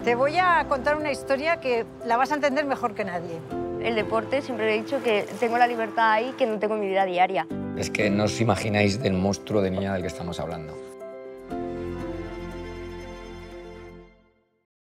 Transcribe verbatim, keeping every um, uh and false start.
Te voy a contar una historia que la vas a entender mejor que nadie. El deporte, siempre he dicho que tengo la libertad ahí que no tengo en mi vida diaria. Es que no os imagináis del monstruo de niña del que estamos hablando.